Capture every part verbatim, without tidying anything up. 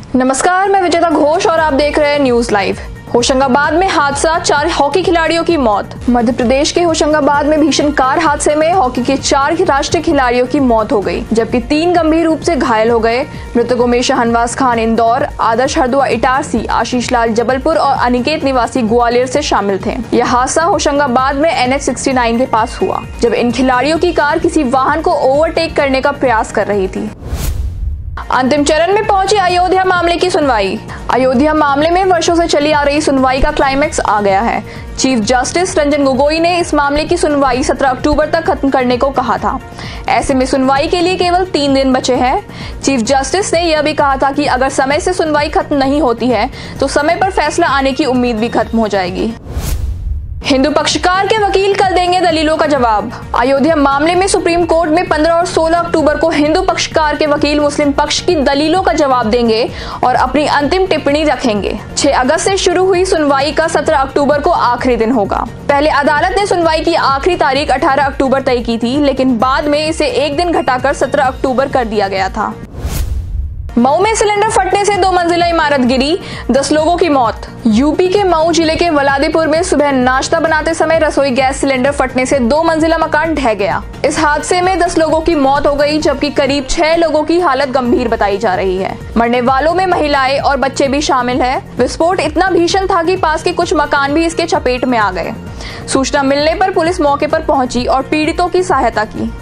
नमस्कार, मैं विजेता घोष और आप देख रहे हैं न्यूज लाइव। होशंगाबाद में हादसा, चार हॉकी खिलाड़ियों की मौत। मध्य प्रदेश के होशंगाबाद में भीषण कार हादसे में हॉकी के चार राष्ट्रीय खिलाड़ियों की मौत हो गई, जबकि तीन गंभीर रूप से घायल हो गए। मृतकों में शाहनवाज खान इंदौर, आदर्श हरदुआ इटारसी, आशीष लाल जबलपुर और अनिकेत निवासी ग्वालियर से शामिल थे। यह हादसा होशंगाबाद में एन एच सिक्सटी नाइन के पास हुआ, जब इन खिलाड़ियों की कार किसी वाहन को ओवरटेक करने का प्रयास कर रही थी। अंतिम चरण में पहुंची अयोध्या मामले की सुनवाई। अयोध्या मामले में वर्षों से चली आ रही सुनवाई का क्लाइमैक्स आ गया है। चीफ जस्टिस रंजन गोगोई ने इस मामले की सुनवाई सत्रह अक्टूबर तक खत्म करने को कहा था। ऐसे में सुनवाई के लिए केवल तीन दिन बचे हैं। चीफ जस्टिस ने यह भी कहा था कि अगर समय से सुनवाई खत्म नहीं होती है तो समय पर फैसला आने की उम्मीद भी खत्म हो जाएगी। हिंदू पक्षकार के वकील कल देंगे दलीलों का जवाब। अयोध्या मामले में सुप्रीम कोर्ट में पंद्रह और सोलह अक्टूबर को हिंदू पक्षकार के वकील मुस्लिम पक्ष की दलीलों का जवाब देंगे और अपनी अंतिम टिप्पणी रखेंगे। छह अगस्त से शुरू हुई सुनवाई का सत्रह अक्टूबर को आखिरी दिन होगा। पहले अदालत ने सुनवाई की आखिरी तारीख अठारह अक्टूबर तय की थी, लेकिन बाद में इसे एक दिन घटाकर सत्रह अक्टूबर कर दिया गया था। मऊ में सिलेंडर फटने से दो मंजिला इमारत गिरी, दस लोगों की मौत। यूपी के मऊ जिले के वलादीपुर में सुबह नाश्ता बनाते समय रसोई गैस सिलेंडर फटने से दो मंजिला मकान ढह गया। इस हादसे में दस लोगों की मौत हो गई, जबकि करीब छह लोगों की हालत गंभीर बताई जा रही है। मरने वालों में महिलाएं और बच्चे भी शामिल हैं। विस्फोट इतना भीषण था कि पास के कुछ मकान भी इसके चपेट में आ गए। सूचना मिलने पर पुलिस मौके पर पहुंची और पीड़ितों की सहायता की।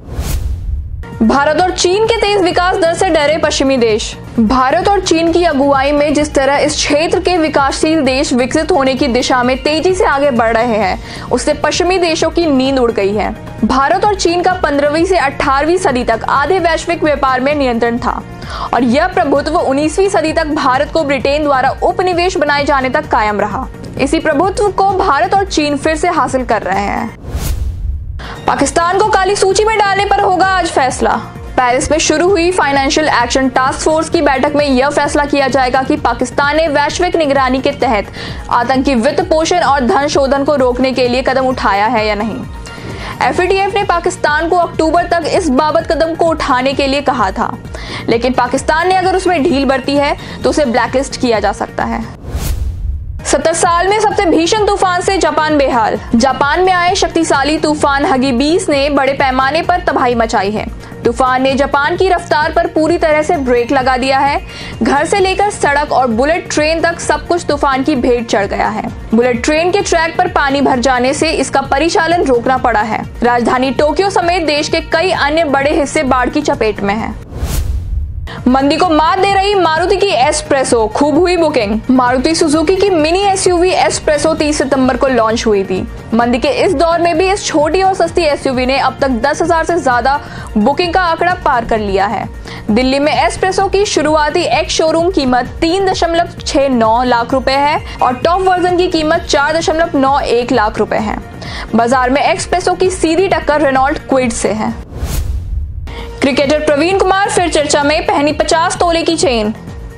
भारत और चीन के तेज विकास दर से डरे पश्चिमी देश। भारत और चीन की अगुवाई में जिस तरह इस क्षेत्र के विकासशील देश विकसित होने की दिशा में तेजी से आगे बढ़ रहे हैं, उससे पश्चिमी देशों की नींद उड़ गई है। भारत और चीन का पंद्रहवीं से अठारहवीं सदी तक आधे वैश्विक व्यापार में नियंत्रण था और यह प्रभुत्व उन्नीसवीं सदी तक भारत को ब्रिटेन द्वारा उपनिवेश बनाए जाने तक कायम रहा। इसी प्रभुत्व को भारत और चीन फिर से हासिल कर रहे हैं। पाकिस्तान को काली सूची में डालने पर होगा आज फैसला। पेरिस में शुरू हुई फाइनेंशियल एक्शन टास्क फोर्स की बैठक में यह फैसला किया जाएगा कि पाकिस्तान ने वैश्विक निगरानी के तहत आतंकी वित्त पोषण और धन शोधन को रोकने के लिए कदम उठाया है या नहीं। एफ ए टी एफ ने पाकिस्तान को अक्टूबर तक इस बाबत कदम को उठाने के लिए कहा था, लेकिन पाकिस्तान ने अगर उसमें ढील बरती है तो उसे ब्लैकलिस्ट किया जा सकता है। सत्तर साल में सबसे भीषण तूफान से जापान बेहाल। जापान में आए शक्तिशाली तूफान हगीबीस ने बड़े पैमाने पर तबाही मचाई है। तूफान ने जापान की रफ्तार पर पूरी तरह से ब्रेक लगा दिया है। घर से लेकर सड़क और बुलेट ट्रेन तक सब कुछ तूफान की भेंट चढ़ गया है। बुलेट ट्रेन के ट्रैक पर पानी भर जाने से इसका परिचालन रोकना पड़ा है। राजधानी टोक्यो समेत देश के कई अन्य बड़े हिस्से बाढ़ की चपेट में हैं। मंदी को मात दे रही मारुति की एस्प्रेसो, खूब हुई बुकिंग। मारुति सुजुकी की mini S U V S-Presso तीस सितंबर को लॉन्च हुई थी। मंदी के इस दौर में भी इस छोटी और सस्ती एस यू वी ने अब तक दस हजार से ज्यादा बुकिंग का आंकड़ा पार कर लिया है। दिल्ली में एस्प्रेसो की शुरुआती एक्स शोरूम कीमत तीन दशमलव छह नौ लाख रुपए है और टॉप वर्जन की कीमत चार दशमलव नौ एक लाख रुपए है। बाजार में एस्प्रेसो की सीधी टक्कर रेनॉल्ट क्विड से है। क्रिकेटर प्रवीण कुमार फिर चर्चा में, पहनी पचास तोले की चेन।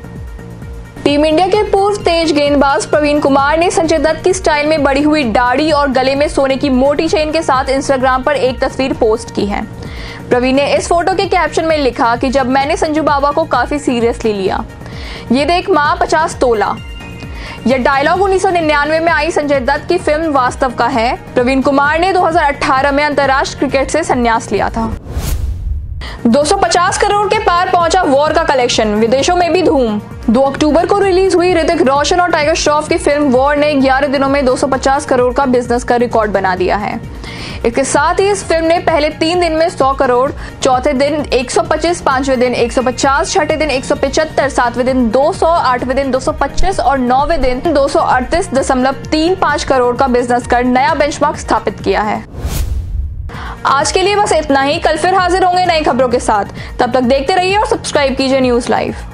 टीम इंडिया के पूर्व तेज गेंदबाज प्रवीण कुमार ने संजय दत्त की स्टाइल में बढ़ी हुई दाढ़ी और गले में सोने की मोटी चेन के साथ इंस्टाग्राम पर एक तस्वीर पोस्ट की है। प्रवीण ने इस फोटो के कैप्शन में लिखा कि जब मैंने संजू बाबा को काफी सीरियसली लिया, ये देख माँ पचास तोला। यह डायलॉग उन्नीस सौ निन्यानवे में आई संजय दत्त की फिल्म वास्तव का है। प्रवीण कुमार ने दो हज़ार अठारह में अंतर्राष्ट्रीय क्रिकेट से संन्यास लिया था। दो सौ पचास करोड़ के पार पहुंचा वॉर का कलेक्शन, विदेशों में भी धूम। दो अक्टूबर को रिलीज हुई ऋतिक रोशन और टाइगर श्रॉफ की फिल्म वॉर ने ग्यारह दिनों में दो सौ पचास करोड़ का बिजनेस का रिकॉर्ड बना दिया है। इसके साथ ही इस फिल्म ने पहले तीन दिन में सौ करोड़, चौथे दिन एक सौ पच्चीस, पांचवें दिन एक सौ पचास, छठे दिन एक सौ पचहत्तर, सातवें दिन दो सौ, आठवें दिन दो सौ पच्चीस और नौवें दिन दो सौ अड़तीस दशमलव तीन पाँच करोड़ का बिजनेस कर नया बेंचमार्क स्थापित किया है। आज के लिए बस इतना ही। कल फिर हाजिर होंगे नई खबरों के साथ। तब तक देखते रहिए और सब्सक्राइब कीजिए न्यूज लाइव।